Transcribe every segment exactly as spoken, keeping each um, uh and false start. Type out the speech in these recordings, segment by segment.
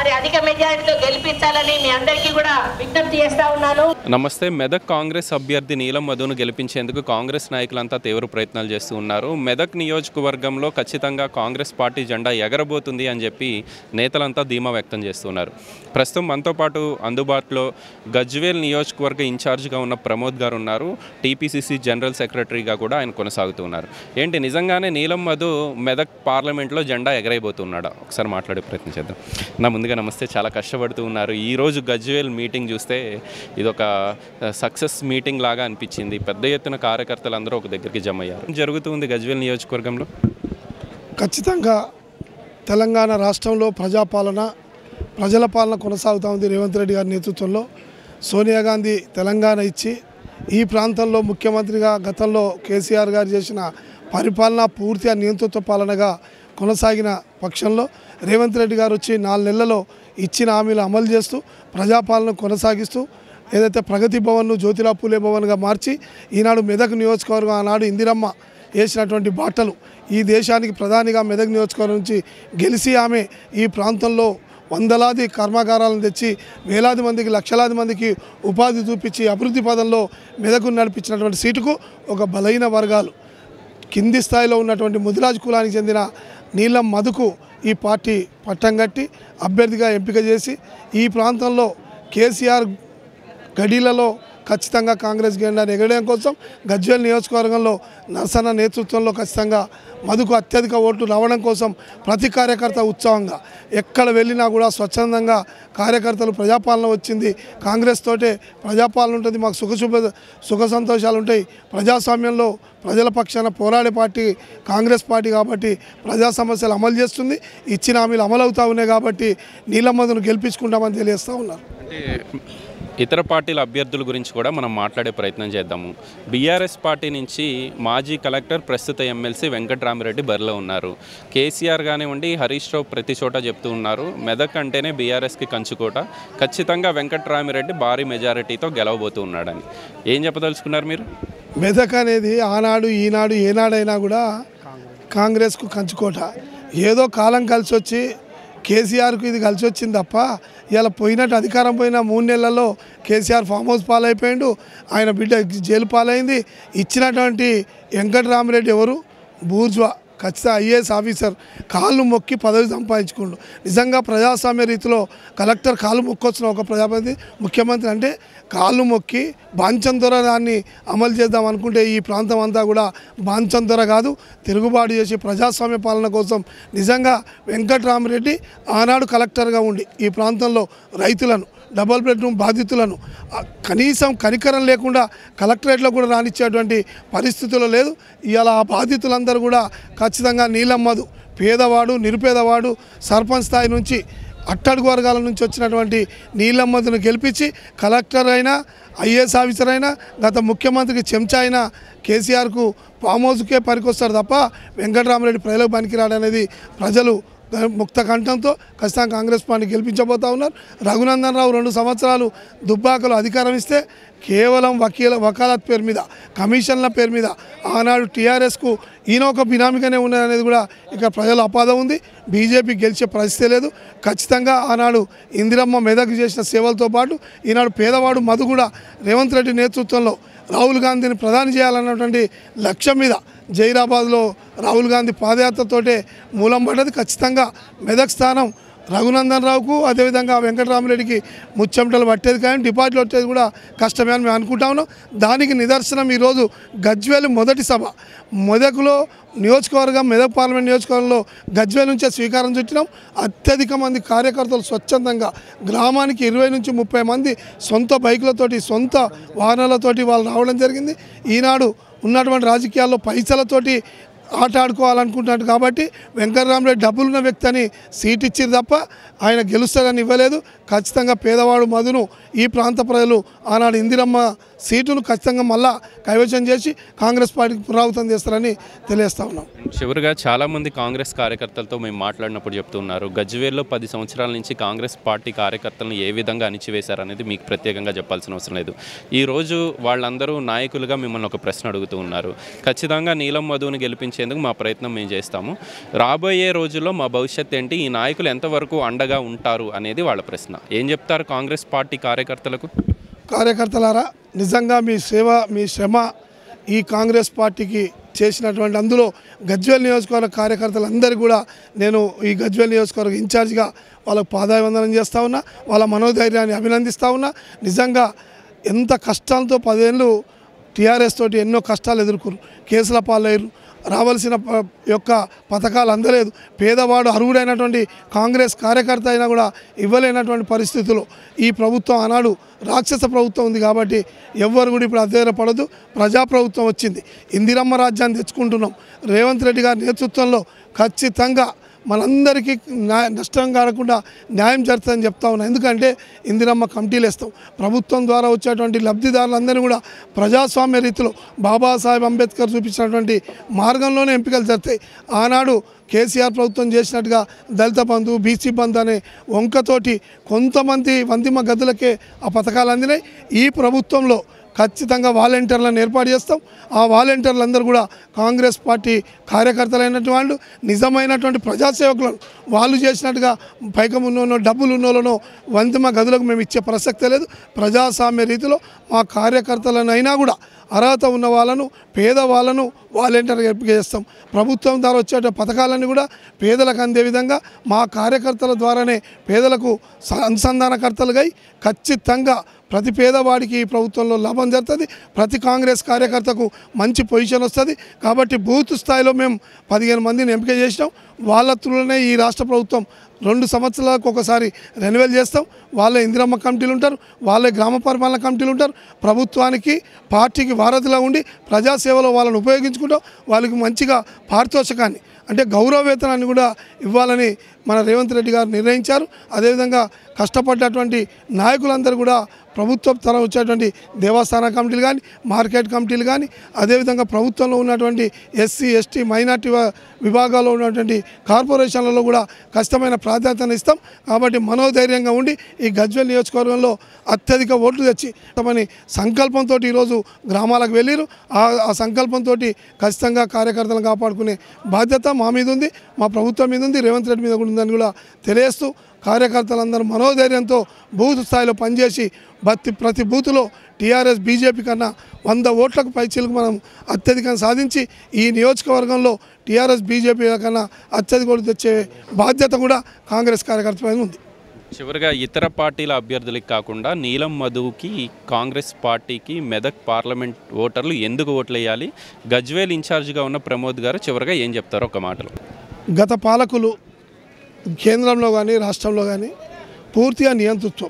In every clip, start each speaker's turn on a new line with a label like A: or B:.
A: మరి అధిక మెజారిటీతో గెలిపించాలని మీ అందరికీ కూడా విజ్ఞప్తి చేస్తా ఉన్నాను.
B: నమస్తే. మెదక్ కాంగ్రెస్ అభ్యర్థి నీలం మధును గెలిపించేందుకు కాంగ్రెస్ నాయకులంతా తీవ్ర ప్రయత్నాలు చేస్తూ ఉన్నారు. మెదక్ నియోజకవర్గంలో ఖచ్చితంగా కాంగ్రెస్ పార్టీ జెండా ఎగరబోతుంది అని చెప్పి నేతలంతా ధీమా వ్యక్తం చేస్తున్నారు. ప్రస్తుతం మనతో పాటు అందుబాటులో గజ్వేల్ నియోజకవర్గ ఇన్ఛార్జ్గా ఉన్న ప్రమోద్ గారు ఉన్నారు. టీపీసీసీ జనరల్ సెక్రటరీగా కూడా ఆయన కొనసాగుతూ ఉన్నారు. ఏంటి నిజంగానే నీలం మధు మెదక్ పార్లమెంట్లో జెండా ఎగరైపోతున్నాడా? ఒకసారి మాట్లాడే ప్రయత్నం చేద్దాం. నా ముందుగా నమస్తే. చాలా కష్టపడుతూ ఉన్నారు. ఈరోజు గజ్వేల్ మీటింగ్ చూస్తే ఇదొక సక్సెస్ మీటింగ్ లాగా అనిపించింది. పెద్ద ఎత్తున కార్యకర్తలు అందరూ ఒక దగ్గరికి జమ అయ్యారు. జరుగుతుంది గజ్వేల్ నియోజకవర్గంలో.
C: ఖచ్చితంగా తెలంగాణ రాష్ట్రంలో ప్రజాపాలన ప్రజల పాలన కొనసాగుతూ ఉంది. రేవంత్ రెడ్డి గారి నేతృత్వంలో సోనియా గాంధీ తెలంగాణ ఇచ్చి ఈ ప్రాంతంలో ముఖ్యమంత్రిగా గతంలో కేసీఆర్ గారు చేసిన పరిపాలన పూర్తిగా నియంతృత్వ పాలనగా కొనసాగిన పక్షంలో రేవంత్ రెడ్డి గారు వచ్చి నాలుగు నెలల్లో ఇచ్చిన హామీలు అమలు చేస్తూ ప్రజాపాలన కొనసాగిస్తూ ఏదైతే ప్రగతి భవన్ను జ్యోతిరావు పూలే భవన్గా మార్చి ఈనాడు మెదక్ నియోజకవర్గం ఆనాడు ఇందిరమ్మ వేసినటువంటి బాటలు ఈ దేశానికి ప్రధానిగా మెదక్ నియోజకవర్గం నుంచి గెలిచి ఆమె ఈ ప్రాంతంలో వందలాది కర్మాగారాలను తెచ్చి వేలాది మందికి లక్షలాది మందికి ఉపాధి చూపించి అభివృద్ధి పదంలో మెదకును నడిపించినటువంటి సీటుకు ఒక బలహీన వర్గాలు కింది స్థాయిలో ఉన్నటువంటి ముదిరాజు కులానికి చెందిన నీలం మధుకు ఈ పార్టీ పట్టం కట్టి అభ్యర్థిగా ఎంపిక చేసి ఈ ప్రాంతంలో కేసీఆర్ గడీలలో ఖచ్చితంగా కాంగ్రెస్ జెండాను ఎగరడం కోసం గజ్వేల్ నియోజకవర్గంలో నరసన్న నేతృత్వంలో ఖచ్చితంగా మధుకు అత్యధిక ఓట్లు రావడం కోసం ప్రతి కార్యకర్త ఉత్సాహంగా ఎక్కడ వెళ్ళినా కూడా స్వచ్ఛందంగా కార్యకర్తలు ప్రజాపాలన వచ్చింది, కాంగ్రెస్ తోటే ప్రజాపాలన ఉంటుంది, మాకు సుఖశుభ సుఖ సంతోషాలు ఉంటాయి, ప్రజాస్వామ్యంలో ప్రజల పక్షాన పోరాడే పార్టీ కాంగ్రెస్ పార్టీ కాబట్టి ప్రజా సమస్యలు అమలు చేస్తుంది, ఇచ్చిన హామీలు అమలు అవుతూ ఉన్నాయి కాబట్టి నీలం మధును గెలిపించుకుంటామని తెలియజేస్తూ ఉన్నారు.
B: అంటే ఇతర పార్టీల అభ్యర్థుల గురించి కూడా మనం మాట్లాడే ప్రయత్నం చేద్దాము. బీఆర్ఎస్ పార్టీ నుంచి మాజీ కలెక్టర్ ప్రస్తుత ఎమ్మెల్సీ వెంకట్రామిరెడ్డి బరిలో ఉన్నారు. కేసీఆర్ కానివ్వండి హరీష్ రావు ప్రతి చోట చెప్తూ ఉన్నారు మెదక్ అంటేనే బీఆర్ఎస్కి కంచుకోట, ఖచ్చితంగా వెంకట్రామిరెడ్డి భారీ మెజారిటీతో గెలవబోతూ ఉన్నాడని. ఏం చెప్పదలుచుకున్నారు మీరు?
C: మెదక్ అనేది ఆనాడు ఈనాడు ఏనాడైనా కూడా కాంగ్రెస్కు కంచుకోట. ఏదో కాలం కలిసి వచ్చి కేసీఆర్కు ఇది కలిసి వచ్చింది తప్ప ఇలా పోయినట్టు అధికారం పోయిన మూడు నెలల్లో కేసీఆర్ ఫామ్ హౌస్ పాలైపోయిండు, ఆయన బిడ్డ జైలు పాలైంది. ఇచ్చినటువంటి వెంకట్రామిరెడ్డి ఎవరు? బూర్జ్వా ఖచ్చితంగా ఐఏఎస్ ఆఫీసర్ కాళ్ళు మొక్కి పదవి సంపాదించుకుండు. నిజంగా ప్రజాస్వామ్య రీతిలో కలెక్టర్ కాళ్ళు మొక్కొచ్చిన ఒక ప్రజాపతి ముఖ్యమంత్రి అంటే కాళ్ళు మొక్కి బాంచం దొర దాన్ని అమలు చేద్దాం అనుకుంటే ఈ ప్రాంతం అంతా కూడా బాంచం దొర కాదు, తిరుగుబాటు చేసి ప్రజాస్వామ్య పాలన కోసం నిజంగా వెంకట్రామిరెడ్డి ఆనాడు కలెక్టర్గా ఉండి ఈ ప్రాంతంలో రైతులను డబుల్ బెడ్రూమ్ బాధితులను కనీసం కనికరం లేకుండా కలెక్టరేట్లో కూడా రానిచ్చేటువంటి పరిస్థితుల్లో లేదు. ఇవాళ ఆ బాధితులందరూ కూడా ఖచ్చితంగా నీలం మధు పేదవాడు నిరుపేదవాడు సర్పంచ్ స్థాయి నుంచి అట్టడుగు వర్గాల నుంచి వచ్చినటువంటి నీలం మధును గెలిపించి కలెక్టర్ అయినా ఐఏఎస్ ఆఫీసర్ అయినా గత ముఖ్యమంత్రికి చెంచా అయినా కేసీఆర్కు ఫామ్ హౌస్కే పనికొస్తారు తప్ప వెంకట్రామిరెడ్డి ప్రజలకు పనికిరాడనేది ప్రజలు ముక్త కంఠంతో ఖచ్చితంగా కాంగ్రెస్ పార్టీ గెలిపించబోతూ ఉన్నారు. రఘునందన్ రావు రెండు సంవత్సరాలు దుబ్బాకలో అధికారం ఇస్తే కేవలం వకీల వకాలత్ పేరు మీద కమిషన్ల పేరు మీద ఆనాడు టీఆర్ఎస్కు ఈయన ఒక బినామీగానే ఉన్నదనేది కూడా ఇక్కడ ప్రజల అపాధం ఉంది. బీజేపీ గెలిచే పరిస్థితి లేదు. ఖచ్చితంగా ఆనాడు ఇందిరమ్మ మెదక్ చేసిన సేవలతో పాటు ఈనాడు పేదవాడు మధు కూడా రేవంత్ రెడ్డి నేతృత్వంలో రాహుల్ గాంధీని ప్రధాని చేయాలన్నటువంటి లక్ష్యం మీద జైరాబాద్లో రాహుల్ గాంధీ పాదయాత్రతోటే మూలం పడ్డది. ఖచ్చితంగా మెదక్ స్థానం రఘునందన్ రావుకు అదేవిధంగా వెంకటరామిరెడ్డికి ముచ్చెమటలు పట్టేది కానీ డిపాజిట్లు వచ్చేది కూడా కష్టమే అని మేము అనుకుంటా ఉన్నాం. దానికి నిదర్శనం ఈరోజు గజ్వేల్ మొదటి సభ మెదక్లో నియోజకవర్గం మెదక్ పార్లమెంట్ నియోజకవర్గంలో గజ్వేల్ నుంచే స్వీకారం చుట్టినాం. అత్యధిక మంది కార్యకర్తలు స్వచ్ఛందంగా గ్రామానికి ఇరవై నుంచి ముప్పై మంది సొంత బైకులతోటి సొంత వాహనాలతోటి వాళ్ళు రావడం జరిగింది. ఈనాడు ఉన్నటువంటి రాజకీయాల్లో పైసలతోటి ఆట ఆడుకోవాలనుకుంటున్నాడు కాబట్టి వెంకటరామిరెడ్డి డబ్బులున్న వ్యక్తి అని సీట్ ఇచ్చారు తప్ప ఆయన గెలుస్తాడని ఇవ్వలేదు. ఖచ్చితంగా పేదవాడు మధును ఈ ప్రాంత ప్రజలు ఆనాడు ఇందిరమ్మ సీటును ఖచ్చితంగా మళ్ళా కైవసం చేసి కాంగ్రెస్ పార్టీకి పునరావృతం చేస్తారని తెలియజేస్తా ఉన్నాం.
B: చివరిగా చాలామంది కాంగ్రెస్ కార్యకర్తలతో మేము మాట్లాడినప్పుడు చెప్తున్నారు, గజ్వేల్లో పది సంవత్సరాల నుంచి కాంగ్రెస్ పార్టీ కార్యకర్తలను ఏ విధంగా అణిచివేశారనేది మీకు ప్రత్యేకంగా చెప్పాల్సిన అవసరం లేదు. ఈరోజు వాళ్ళందరూ నాయకులుగా మిమ్మల్ని ఒక ప్రశ్న అడుగుతూ ఉన్నారు. ఖచ్చితంగా నీలం మధుని గెలిపించేందుకు మా ప్రయత్నం మేము చేస్తాము. రాబోయే రోజుల్లో మా భవిష్యత్ ఏంటి, ఈ నాయకులు ఎంతవరకు అండగా ఉంటారు అనేది వాళ్ళ ప్రశ్న. ఏం చెప్తారు కాంగ్రెస్ పార్టీ కార్యకర్తలకు?
C: కార్యకర్తలారా, నిజంగా మీ సేవ, మీ శ్రమ ఈ కాంగ్రెస్ పార్టీకి చేసినటువంటి అందులో గజ్వేల్ నియోజకవర్గ కార్యకర్తలందరికీ కూడా నేను ఈ గజ్వేల్ నియోజకవర్గ ఇన్ఛార్జిగా వాళ్ళకు పాదాభివందనం చేస్తూ ఉన్నా, వాళ్ళ మనోధైర్యాన్ని అభినందిస్తూ ఉన్నా. నిజంగా ఎంత కష్టాలతో పదేళ్ళు టీఆర్ఎస్ తోటి ఎన్నో కష్టాలు ఎదుర్కొరు, కేసుల పాలయ్యారు, రావాల్సిన యొక్క పథకాలు అందలేదు, పేదవాడు అర్హుడైనటువంటి కాంగ్రెస్ కార్యకర్త అయినా కూడా ఇవ్వలేనటువంటి పరిస్థితుల్లో ఈ ప్రభుత్వం ఆనాడు రాక్షస ప్రభుత్వం ఉంది కాబట్టి ఎవ్వరు కూడా ఇప్పుడు అధైర్యపడదు. ప్రజాప్రభుత్వం వచ్చింది, ఇందిరమ్మ రాజ్యాన్ని తెచ్చుకుంటున్నాం. రేవంత్ రెడ్డి గారి నేతృత్వంలో ఖచ్చితంగా మనందరికీ న్యాయ నష్టం కాకుండా న్యాయం జరుగుతుందని చెప్తా ఉన్నాం. ఎందుకంటే ఇందిరమ్మ కమిటీలు వేస్తాం, ప్రభుత్వం ద్వారా వచ్చేటువంటి లబ్ధిదారులందరినీ కూడా ప్రజాస్వామ్య రీతిలో బాబాసాహెబ్ అంబేద్కర్ చూపించినటువంటి మార్గంలోనే ఎంపికలు జరుగుతాయి. ఆనాడు కేసీఆర్ ప్రభుత్వం చేసినట్టుగా దళిత బంధు, బీసీ బంధు అనే వంకతోటి కొంతమంది వంతిమ గదులకే ఆ పథకాలు అందినాయి. ఈ ప్రభుత్వంలో ఖచ్చితంగా వాలంటీర్లను ఏర్పాటు చేస్తాం. ఆ వాలంటీర్లందరూ కూడా కాంగ్రెస్ పార్టీ కార్యకర్తలైనటువంటి వాళ్ళు, నిజమైనటువంటి ప్రజాసేవకులను, వాళ్ళు చేసినట్టుగా పైకం ఉన్నోనో డబ్బులు ఉన్నోళ్ళనో వంతిమ గదులకు మేము ఇచ్చే ప్రసక్తే లేదు. ప్రజాస్వామ్య రీతిలో మా కార్యకర్తలనైనా కూడా అర్హత ఉన్న వాళ్ళను, పేదవాళ్ళను వాలంటీర్గా ఎంపిక చేస్తాం. ప్రభుత్వం ద్వారా వచ్చే పథకాలన్నీ కూడా పేదలకు అందే విధంగా మా కార్యకర్తల ద్వారానే పేదలకు అనుసంధానకర్తలుగా ఖచ్చితంగా ప్రతి పేదవాడికి ఈ ప్రభుత్వంలో లాభం జరుగుతుంది. ప్రతి కాంగ్రెస్ కార్యకర్తకు మంచి పొజిషన్ వస్తుంది. కాబట్టి బూత్ స్థాయిలో మేము పదిహేను మందిని ఎంపిక చేసినాం. వాళ్ళ త్రూలోనే ఈ రాష్ట్ర ప్రభుత్వం రెండు సంవత్సరాలకు ఒకసారి రెన్యువల్ చేస్తాం. వాళ్ళే ఇందిరమ్మ కమిటీలు ఉంటారు, వాళ్ళే గ్రామ పరిపాలన కమిటీలు ఉంటారు. ప్రభుత్వానికి పార్టీకి వారధిలా ఉండి ప్రజాసేవలో వాళ్ళని ఉపయోగించుకుంటాం. వాళ్ళకి మంచిగా పారితోషికాన్ని అంటే గౌరవ వేతనాన్ని కూడా ఇవ్వాలని మన రేవంత్ రెడ్డి గారు నిర్ణయించారు. అదేవిధంగా కష్టపడ్డటువంటి నాయకులందరూ కూడా ప్రభుత్వం తర వచ్చేటువంటి దేవస్థాన కమిటీలు కానీ, మార్కెట్ కమిటీలు కానీ, అదేవిధంగా ప్రభుత్వంలో ఉన్నటువంటి ఎస్సీ ఎస్టీ మైనార్టీ విభాగాల్లో ఉన్నటువంటి కార్పొరేషన్లలో కూడా కష్టమైన ప్రాధాన్యతను ఇస్తాం. కాబట్టి మనోధైర్యంగా ఉండి ఈ గజ్వేల్ నియోజకవర్గంలో అత్యధిక ఓట్లు తెచ్చి తమని సంకల్పంతో ఈరోజు గ్రామాలకు వెళ్ళిరు. ఆ సంకల్పంతో ఖచ్చితంగా కార్యకర్తలను కాపాడుకునే బాధ్యత మా మీద ఉంది, మా ప్రభుత్వం మీద ఉంది, రేవంత్ రెడ్డి మీద కూడా ఉందని కూడా తెలియజేస్తూ కార్యకర్తలందరూ మనోధైర్యంతో బూత్ స్థాయిలో పనిచేసి ప్రతి ప్రతి బూత్లో టీఆర్ఎస్ బీజేపీ కన్నా వంద ఓట్లకు పైచీలకు మనం అత్యధికంగా సాధించి ఈ నియోజకవర్గంలో టీఆర్ఎస్ బీజేపీ కన్నా అత్యధిక ఓట్లు తెచ్చే బాధ్యత కూడా కాంగ్రెస్ కార్యకర్తలపై ఉంది.
B: చివరిగా ఇతర పార్టీల అభ్యర్థులకు కాకుండా నీలం మధుకి కాంగ్రెస్ పార్టీకి మెదక్ పార్లమెంట్ ఓటర్లు ఎందుకు ఓట్లు వేయాలి? గజ్వేల్ ఇన్ఛార్జిగా ఉన్న ప్రమోద్ గారు చివరిగా ఏం చెప్తారో ఒక మాటలో.
C: గత పాలకులు కేంద్రంలో కానీ రాష్ట్రంలో కానీ పూర్తిగా నియంతృత్వం,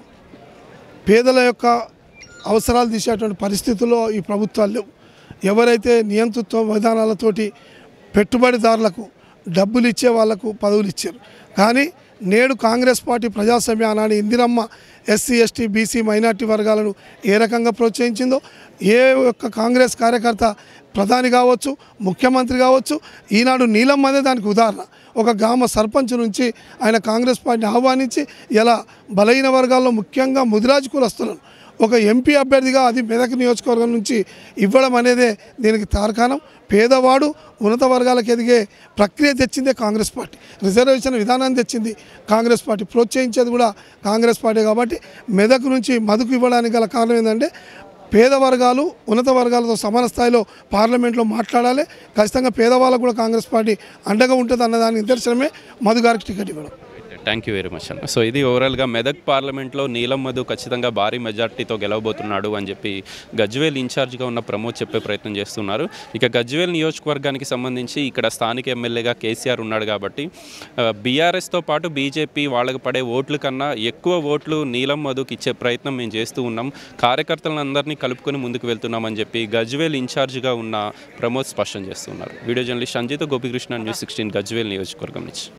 C: పేదల యొక్క అవసరాలు తీసేటువంటి పరిస్థితుల్లో ఈ ప్రభుత్వాలు లేవు. ఎవరైతే నియంతృత్వ విధానాలతోటి పెట్టుబడిదారులకు డబ్బులు ఇచ్చే వాళ్లకు పదవులు ఇచ్చారు. కానీ నేడు కాంగ్రెస్ పార్టీ ప్రజాస్వామ్య ఆనాడు Indiramma SC ST BC minority వర్గాలను ఏ రకంగా ప్రోత్సహించిందో, ఏ ఒక్క కాంగ్రెస్ కార్యకర్త ప్రధాని కావచ్చు, ముఖ్యమంత్రి కావచ్చు, ఈనాడు నీలం అనే దానికి ఉదాహరణ. ఒక గ్రామ సర్పంచ్ నుంచి ఆయన కాంగ్రెస్ పార్టీని ఆహ్వానించి ఇలా బలహీన వర్గాల్లో ముఖ్యంగా ముదిరాజు కులస్తులను ఒక ఎంపీ అభ్యర్థిగా అది మెదక్ నియోజకవర్గం నుంచి ఇవ్వడం అనేదే దీనికి తార్కాణం. పేదవాడు ఉన్నత వర్గాలకు ఎదిగే ప్రక్రియ తెచ్చిందే కాంగ్రెస్ పార్టీ, రిజర్వేషన్ విధానాన్ని తెచ్చింది కాంగ్రెస్ పార్టీ, ప్రోత్సహించేది కూడా కాంగ్రెస్ పార్టీ. కాబట్టి మెదక్ నుంచి మధుకు ఇవ్వడానికి గల కారణం ఏంటంటే పేద వర్గాలు ఉన్నత వర్గాలతో సమాన స్థాయిలో పార్లమెంట్లో మాట్లాడాలి. ఖచ్చితంగా పేదవాళ్ళకు కూడా కాంగ్రెస్ పార్టీ అండగా ఉంటుంది అన్నదానికి నిదర్శనమే మధు గారికి టికెట్ ఇవ్వడం.
B: థ్యాంక్ యూ వెరీ మచ్ అన్న. సో ఇది ఓవరాల్గా మెదక్ పార్లమెంట్లో నీలం మధు ఖచ్చితంగా భారీ మెజార్టీతో గెలవబోతున్నాడు అని చెప్పి గజ్వేల్ ఇన్ఛార్జ్గా ఉన్న ప్రమోద్ చెప్పే ప్రయత్నం చేస్తున్నారు. ఇక గజ్వేల్ నియోజకవర్గానికి సంబంధించి ఇక్కడ స్థానిక ఎమ్మెల్యేగా కేసీఆర్ ఉన్నాడు కాబట్టి బీఆర్ఎస్తో పాటు బీజేపీ వాళ్ళకి పడే ఓట్ల కన్నా ఎక్కువ ఓట్లు నీలం మధుకి ఇచ్చే ప్రయత్నం మేము చేస్తూ ఉన్నాం, కార్యకర్తలందరినీ కలుపుకొని ముందుకు వెళ్తున్నామని చెప్పి గజ్వేల్ ఇన్ఛార్జ్గా ఉన్న ప్రమోద్ స్పష్టం చేస్తున్నారు. Video journalist Sanjeetha Gopikrishna, news sixteen Gajwel నియోజకవర్గం నుంచి.